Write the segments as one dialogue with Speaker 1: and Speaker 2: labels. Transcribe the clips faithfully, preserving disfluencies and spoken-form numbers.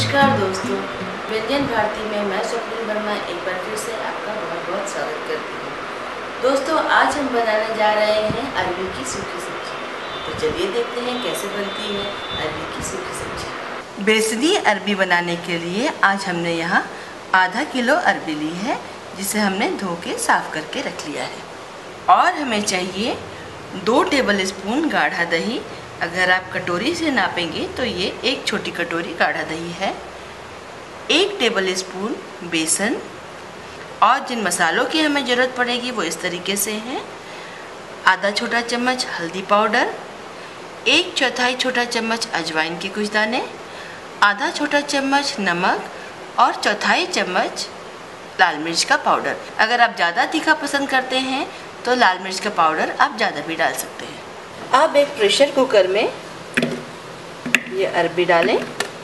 Speaker 1: नमस्कार दोस्तों, व्यंजन भारती में मैं स्वप्निल वर्मा एक बार फिर से आपका बहुत बहुत स्वागत करती हूँ। दोस्तों, आज हम बनाने जा रहे हैं अरबी की सूखी सब्जी। तो चलिए देखते हैं कैसे बनती है अरबी की सूखी सब्जी। बेसनी अरबी बनाने के लिए आज हमने यहाँ आधा किलो अरबी ली है, जिसे हमने धो के साफ करके रख लिया है। और हमें चाहिए दो टेबल स्पून गाढ़ा दही। अगर आप कटोरी से नापेंगे तो ये एक छोटी कटोरी गाढ़ा दही है। एक टेबल स्पून बेसन। और जिन मसालों की हमें ज़रूरत पड़ेगी वो इस तरीके से हैं। आधा छोटा चम्मच हल्दी पाउडर, एक चौथाई छोटा चम्मच अजवाइन के कुछ दाने, आधा छोटा चम्मच नमक और चौथाई चम्मच लाल मिर्च का पाउडर। अगर आप ज़्यादा तीखा पसंद करते हैं तो लाल मिर्च का पाउडर आप ज़्यादा भी डाल सकते हैं। अब एक प्रेशर कुकर में ये अरबी डालें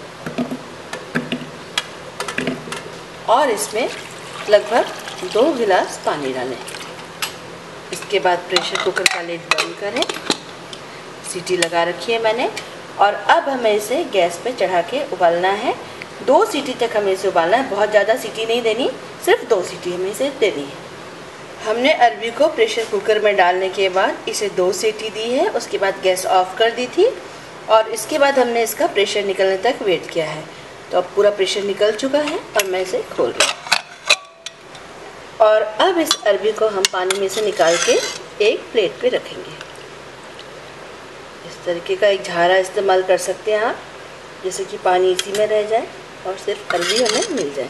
Speaker 1: और इसमें लगभग दो गिलास पानी डालें। इसके बाद प्रेशर कुकर का लिड बंद करें। सीटी लगा रखी है मैंने और अब हमें इसे गैस पे चढ़ा के उबालना है। दो सीटी तक हमें इसे उबालना है, बहुत ज़्यादा सीटी नहीं देनी, सिर्फ दो सीटी हमें इसे देनी है। हमने अरबी को प्रेशर कुकर में डालने के बाद इसे दो सीटी दी है, उसके बाद गैस ऑफ कर दी थी और इसके बाद हमने इसका प्रेशर निकलने तक वेट किया है। तो अब पूरा प्रेशर निकल चुका है और मैं इसे खोल रही हूँ। और अब इस अरबी को हम पानी में से निकाल के एक प्लेट पे रखेंगे। इस तरीके का एक झारा इस्तेमाल कर सकते हैं आप, जैसे कि पानी इसी में रह जाए और सिर्फ अरबी हमें मिल जाए।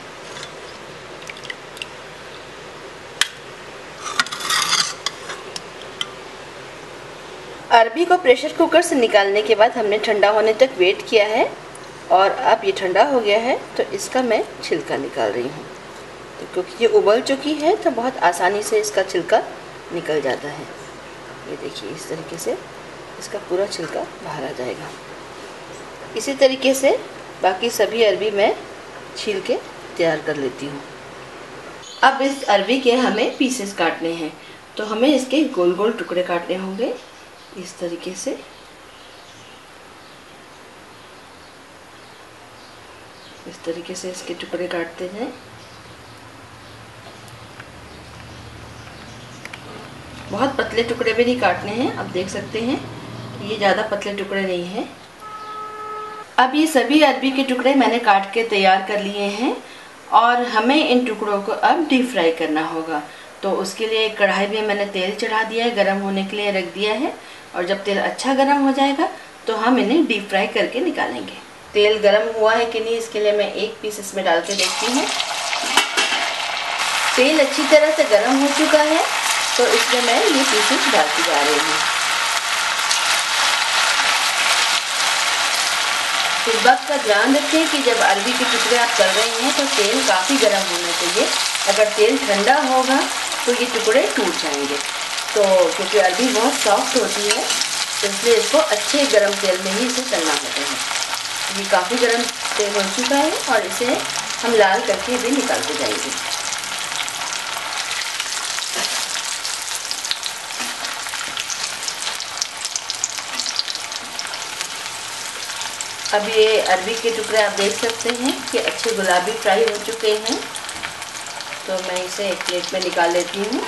Speaker 1: अरबी को प्रेशर कुकर से निकालने के बाद हमने ठंडा होने तक वेट किया है और अब ये ठंडा हो गया है तो इसका मैं छिलका निकाल रही हूँ। तो क्योंकि ये उबल चुकी है तो बहुत आसानी से इसका छिलका निकल जाता है। ये देखिए, इस तरीके से इसका पूरा छिलका बाहर आ जाएगा। इसी तरीके से बाकी सभी अरबी मैं छील के तैयार कर लेती हूँ। अब इस अरबी के हमें पीसेस काटने हैं, तो हमें इसके गोल गोल टुकड़े काटने होंगे। इस तरीके से इस तरीके से इसके टुकड़े काटते हैं। बहुत पतले टुकड़े भी नहीं काटने हैं। अब देख सकते हैं कि ये ज़्यादा पतले टुकड़े नहीं हैं। अब ये सभी अरबी के टुकड़े मैंने काट के तैयार कर लिए हैं और हमें इन टुकड़ों को अब डीप फ्राई करना होगा। तो उसके लिए एक कढ़ाई में मैंने तेल चढ़ा दिया है, गरम होने के लिए रख दिया है और जब तेल अच्छा गरम हो जाएगा तो हम इन्हें डीप फ्राई करके निकालेंगे। तेल गरम हुआ है कि नहीं इसके लिए मैं एक पीस इसमें डाल के देखती हूँ। तेल अच्छी तरह से गरम हो चुका है तो इसमें मैं ये पीसेस डालती जा रही हूँ। इस बात का ध्यान रखें कि जब अरबी के टुकड़े आप कर रहे हैं तो तेल काफ़ी गर्म होना चाहिए। अगर तेल ठंडा होगा तो ये टुकड़े टूट जाएंगे। तो क्योंकि अरबी बहुत सॉफ्ट होती है तो इसलिए इसको अच्छे गर्म तेल में ही इसे तलना होता है। ये काफ़ी गर्म तेल हो चुका है और इसे हम लाल करके भी निकालते जाएंगे। अब ये अरबी के टुकड़े आप देख सकते हैं कि अच्छे गुलाबी फ्राई हो चुके हैं। तो मैं इसे एक प्लेट में निकाल लेती हूँ।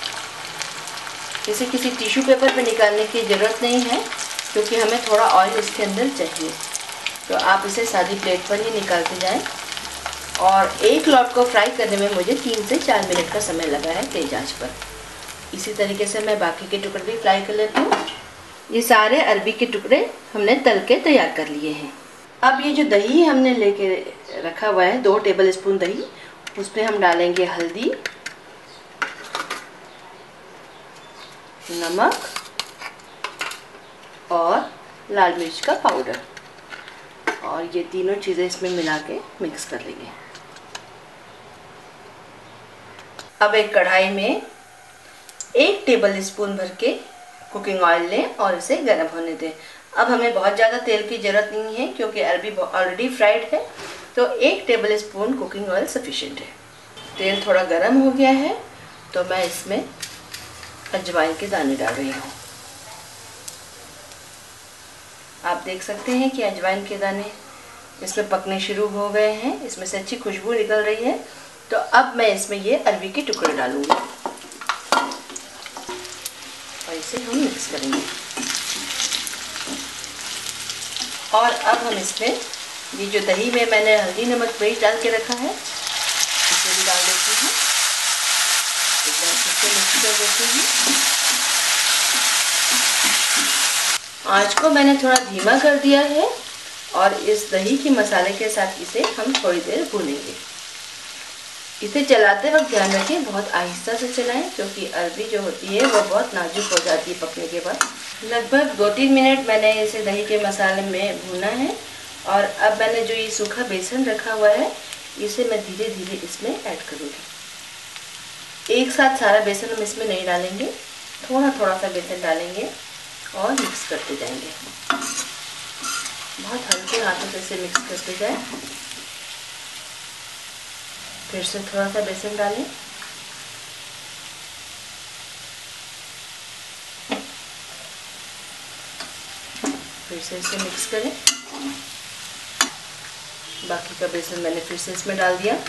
Speaker 1: इसे किसी टिश्यू पेपर पे निकालने की ज़रूरत नहीं है क्योंकि हमें थोड़ा ऑयल इसके अंदर चाहिए। तो आप इसे सादी प्लेट पर ही निकालते जाएं। और एक लॉट को फ्राई करने में मुझे तीन से चार मिनट का समय लगा है तेज आंच पर। इसी तरीके से मैं बाकी के टुकड़े भी फ्राई कर लेती हूँ। ये सारे अरबी के टुकड़े हमने तल के तैयार कर लिए हैं। अब ये जो दही हमने लेके रखा हुआ है, दो टेबल स्पून दही, उसमें हम डालेंगे हल्दी, नमक और लाल मिर्च का पाउडर और ये तीनों चीज़ें इसमें मिला के मिक्स कर लेंगे। अब एक कढ़ाई में एक टेबल स्पून भर के कुकिंग ऑयल लें और इसे गर्म होने दें। अब हमें बहुत ज़्यादा तेल की ज़रूरत नहीं है क्योंकि अरबी ऑलरेडी फ्राइड है, तो एक tablespoon cooking oil sufficient है। तेल थोड़ा गर्म हो गया है तो मैं इसमें अजवाइन के दाने डाल रही हूँ। आप देख सकते हैं कि अजवाइन के दाने इसमें पकने शुरू हो गए हैं, इसमें से अच्छी खुशबू निकल रही है। तो अब मैं इसमें ये अरबी के टुकड़े डालूंगी और इसे हम मिक्स करेंगे। और अब हम इसमें ये जो दही में मैंने हल्दी नमक मिर्च डाल के रखा है इसे भी डाल देती हूँ। एकदम अच्छे से मिक्स कर देती हूँ। आँच को मैंने थोड़ा धीमा कर दिया है और इस दही के मसाले के साथ इसे हम थोड़ी देर भूनेंगे। इसे चलाते वक्त ध्यान रखें, बहुत आहिस्ता से चलाएं क्योंकि अरबी जो होती है वो बहुत नाजुक हो जाती है पकने के बाद। लगभग दो तीन मिनट मैंने इसे दही के मसाले में भूना है और अब मैंने जो ये सूखा बेसन रखा हुआ है इसे मैं धीरे धीरे इसमें ऐड करूँगी। एक साथ सारा बेसन हम इसमें नहीं डालेंगे, थोड़ा थोड़ा सा बेसन डालेंगे और मिक्स करते जाएंगे। बहुत हल्के हाथों से इसे मिक्स करते जाएं। फिर से थोड़ा सा बेसन डालें। फिर से इसे मिक्स करें। बाकी का बेसन मैंने फिर से इसमें डाल दिया।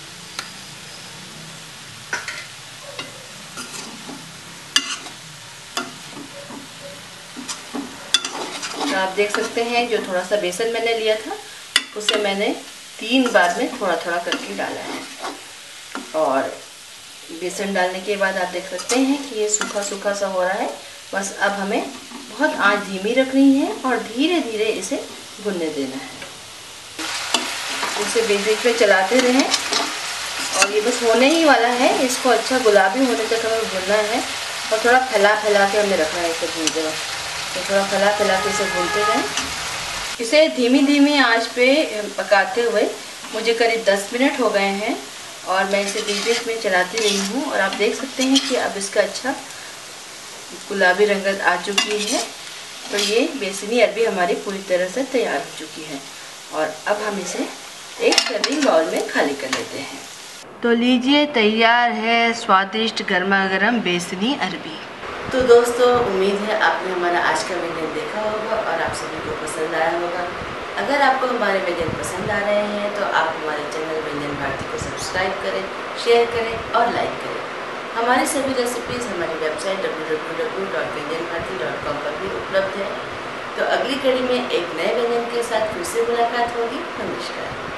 Speaker 1: तो आप देख सकते हैं जो थोड़ा सा बेसन मैंने लिया था उसे मैंने तीन बार में थोड़ा थोड़ा करके डाला है। और बेसन डालने के बाद आप देख सकते हैं कि ये सूखा सूखा सा हो रहा है। बस अब हमें बहुत आंच धीमी रखनी है और धीरे धीरे इसे भुनने देना है। इसे बीच बीच में चलाते रहें और ये बस होने ही वाला है। इसको अच्छा गुलाबी होने तक हमें भुनना है और थोड़ा फैला फैला के हमें रखना है इसे भूनते वक्त। तो थोड़ा फैला फैला के इसे भूनते रहें। इसे धीमी धीमी आंच पे पकाते हुए मुझे करीब दस मिनट हो गए हैं और मैं इसे बीच बीच में चलाती रही हूँ। और आप देख सकते हैं कि अब इसका अच्छा गुलाबी रंगत आ चुकी है। तो ये बेसनी अरबी हमारी पूरी तरह से तैयार हो चुकी है और अब हम इसे एक सर्विंग बाउल में खाली कर लेते हैं। तो लीजिए, तैयार है स्वादिष्ट गर्मा गर्म बेसनी अरबी। तो दोस्तों, उम्मीद है आपने हमारा आज का व्यंजन देखा होगा और आप सभी को पसंद आया होगा। अगर आपको हमारे व्यंजन पसंद आ रहे हैं तो आप हमारे चैनल व्यंजन भारती को सब्सक्राइब करें, शेयर करें और लाइक करें। हमारी सभी रेसिपीज़ हमारी website W W W dot Vyanjan Bharati dot com पर भी उपलब्ध है। तो अगली कड़ी में एक नए व्यंजन के साथ फिर से मुलाकात होगी। नमस्कार।